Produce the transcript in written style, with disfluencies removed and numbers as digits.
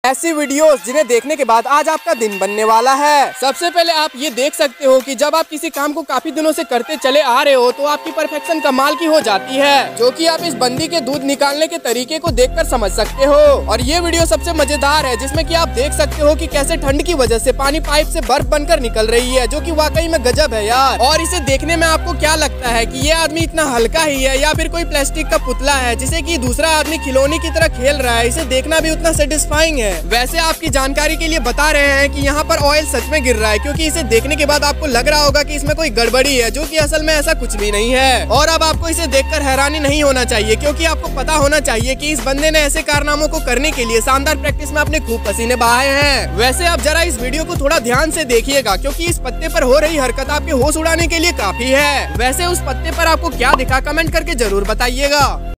ऐसी वीडियोस जिन्हें देखने के बाद आज आपका दिन बनने वाला है। सबसे पहले आप ये देख सकते हो कि जब आप किसी काम को काफी दिनों से करते चले आ रहे हो तो आपकी परफेक्शन कमाल की हो जाती है, जो कि आप इस बंदी के दूध निकालने के तरीके को देखकर समझ सकते हो। और ये वीडियो सबसे मजेदार है, जिसमें कि आप देख सकते हो कि कैसे ठंड की वजह से पानी पाइप से बर्फ बनकर निकल रही है, जो कि वाकई में गजब है यार। और इसे देखने में आपको क्या लगता है कि ये आदमी इतना हल्का ही है या फिर कोई प्लास्टिक का पुतला है जिसे कि दूसरा आदमी खिलौने की तरह खेल रहा है। इसे देखना भी उतना सेटिस्फाइंग है। वैसे आपकी जानकारी के लिए बता रहे हैं कि यहाँ पर ऑयल सच में गिर रहा है, क्योंकि इसे देखने के बाद आपको लग रहा होगा कि इसमें कोई गड़बड़ी है, जो कि असल में ऐसा कुछ भी नहीं है। और अब आपको इसे देखकर हैरानी नहीं होना चाहिए, क्योंकि आपको पता होना चाहिए कि इस बंदे ने ऐसे कारनामों को करने के लिए शानदार प्रैक्टिस में अपने खूब पसीने बहाए हैं। वैसे आप जरा इस वीडियो को थोड़ा ध्यान से देखिएगा, क्योंकि इस पत्ते पर हो रही हरकत आपके होश उड़ाने के लिए काफी है। वैसे उस पत्ते पर आपको क्या दिखा, कमेंट करके जरूर बताइएगा।